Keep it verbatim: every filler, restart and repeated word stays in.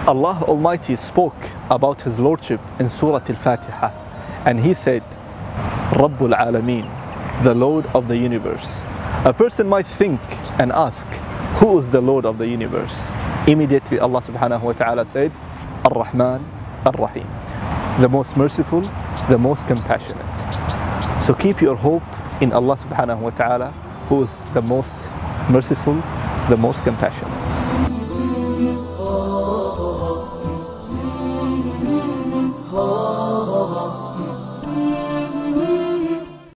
Allah Almighty spoke about His Lordship in Surah Al-Fatiha, and He said, Rabbul Alameen, the Lord of the universe. A person might think and ask, who is the Lord of the universe? Immediately Allah subhanahu wa ta'ala said, Ar-Rahman, Ar-Rahim, the most merciful, the most compassionate. So keep your hope in Allah subhanahu wa ta'ala, who is the most merciful, the most compassionate.